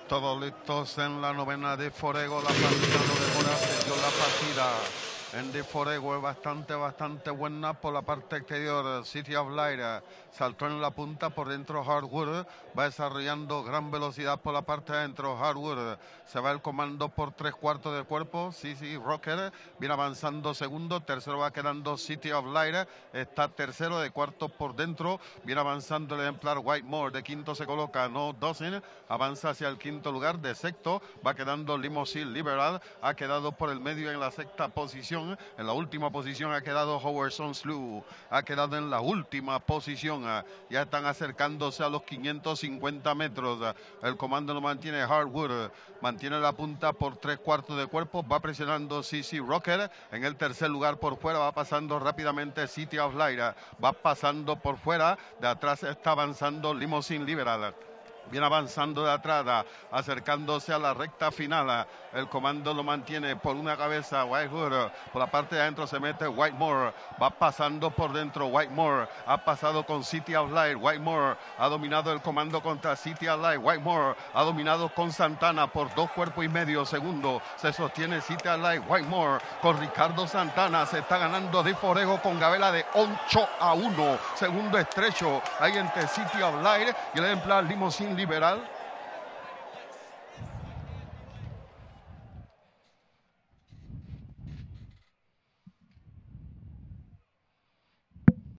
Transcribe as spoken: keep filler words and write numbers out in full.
Todos listos en la novena de Forego, la partida no demora, se dio la partida. En de Forego es bastante, bastante buena por la parte exterior. City of Light saltó en la punta, por dentro Hardwood va desarrollando gran velocidad por la parte de adentro. Hardwood se va el comando por tres cuartos de cuerpo. Sí, sí, Rocker viene avanzando segundo, tercero va quedando City of Light, está tercero, de cuarto por dentro, viene avanzando el ejemplar Whitemore, de quinto se coloca No Dozen, avanza hacia el quinto lugar, de sexto va quedando Limousine Liberal, ha quedado por el medio en la sexta posición. En la última posición ha quedado Howardson Slew, ha quedado en la última posición. Ya están acercándose a los quinientos cincuenta metros. El comando lo mantiene Hardwood, mantiene la punta por tres cuartos de cuerpo, va presionando C C Rocker. En el tercer lugar por fuera va pasando rápidamente City of Light, va pasando por fuera, de atrás está avanzando Limousine Liberal. Viene avanzando de atrás, acercándose a la recta final. El comando lo mantiene por una cabeza Whitewood. Por la parte de adentro se mete Whitemore. Va pasando por dentro Whitemore. Ha pasado con City of Light. Whitemore ha dominado el comando contra City of Light. Whitemore ha dominado con Santana por dos cuerpos y medio. Segundo se sostiene City of Light. Whitemore con Ricardo Santana. Se está ganando de Forego con gabela de ocho a uno. Segundo estrecho ahí entre City of Light y el ejemplar Limousine Liberal.